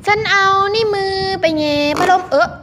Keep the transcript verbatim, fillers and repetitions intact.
ฉันเอานี่มือไปแง่พัดลมเออ